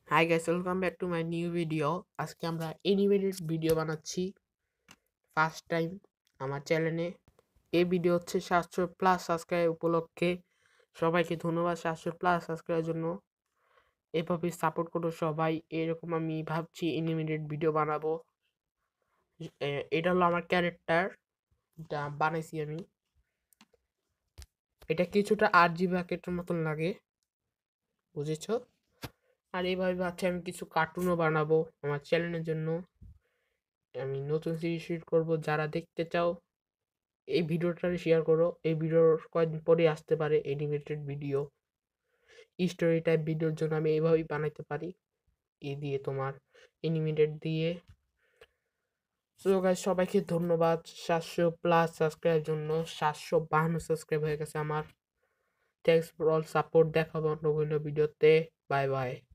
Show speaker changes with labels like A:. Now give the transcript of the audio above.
A: High guys, welcome back to my new video. আজকে আমরা animated video বানাচ্ছি first time আমার চ্যানেলে। এই ভিডিও হচ্ছে 700+ সাবস্ক্রাইব উপলক্ষে। সবাইকে ধন্যবাদ 700+ সাবস্ক্রাইবের জন্য। এভাবে সাপোর্ট করো সবাই। এরকম আমি ভাবছি অ্যানিমেটেড ভিডিও বানাবো। এটা হলো আমার ক্যারেক্টার, এটা বানাইছি আমি। এটা কিছুটা RGB প্যাকেটের মতন লাগে, বুঝেছো? আর এইভাবে ভাবছি আমি কিছু কার্টুনও বানাবো আমার চ্যানেলের জন্য। আমি নতুন সিরিজ শুট করবো। যারা দেখতে চাও এই ভিডিওটা শেয়ার করো। এই ভিডিওর কয়েকদিন পরে আসতে পারে অ্যানিমেটেড ভিডিও, স্টোরি টাইপ ভিডিওর জন্য আমি এইভাবেই বানাইতে পারি, এই দিয়ে তোমার অ্যানিমেটেড দিয়ে। সো গাইস, সবাইকে ধন্যবাদ 700+ সাবস্ক্রাইবের জন্য। 752 সাবস্ক্রাইব হয়ে গেছে আমার। Thanks for all support. দেখা হবে অন্য কোনো ভিডিওতে। Bye by.